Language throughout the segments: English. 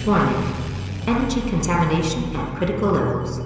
Warning. Energy contamination at critical levels.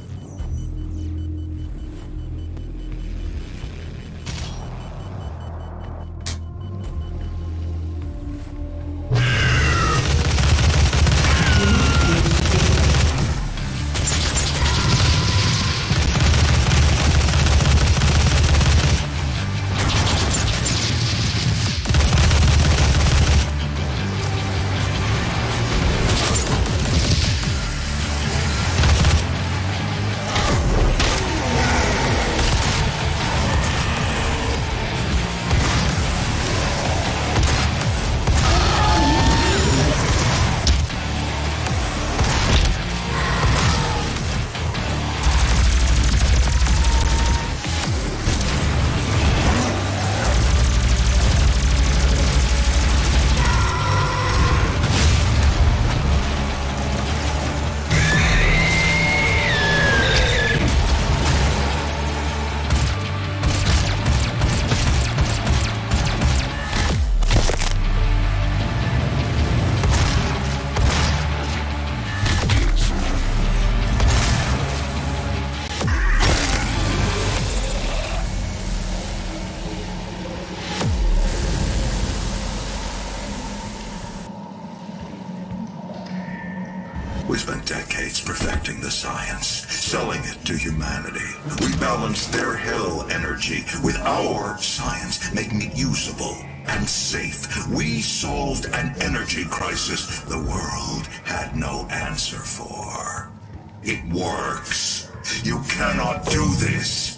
We spent decades perfecting the science, selling it to humanity. We balanced their hell energy with our science, making it usable and safe. We solved an energy crisis the world had no answer for. It works. You cannot do this.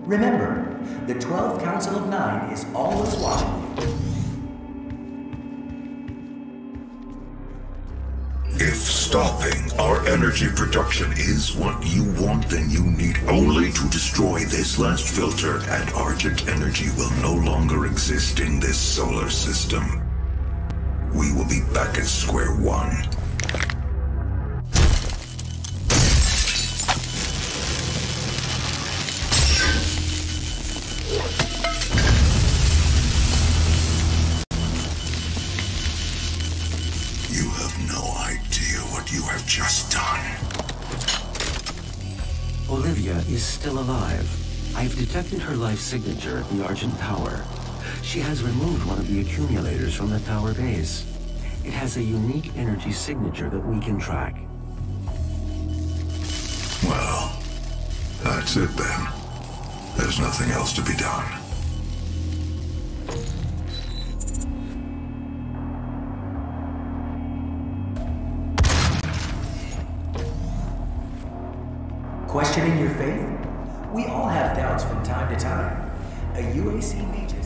Remember, the 12 Council of Nine is always watching you. If stopping our energy production is what you want, then you need only to destroy this last filter, and Argent energy will no longer exist in this solar system. We will be back at square one. You have no idea what you have just done. Olivia is still alive. I've detected her life signature at the Argent Tower. She has removed one of the accumulators from the tower base. It has a unique energy signature that we can track. Well, that's it then. There's nothing else to be done. Questioning your faith? We all have doubts from time to time. A UAC Legion